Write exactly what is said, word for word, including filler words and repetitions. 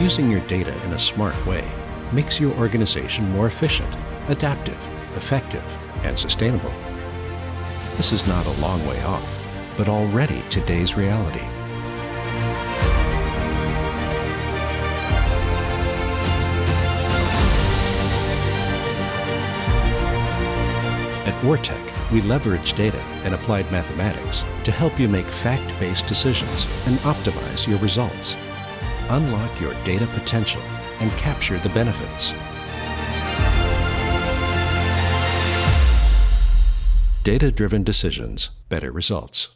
using your data in a smart way makes your organization more efficient, adaptive, effective, and sustainable. This is not a long way off, but already today's reality. At ORTEC, we leverage data and applied mathematics to help you make fact-based decisions and optimize your results. Unlock your data potential and capture the benefits. Data-driven decisions, better results.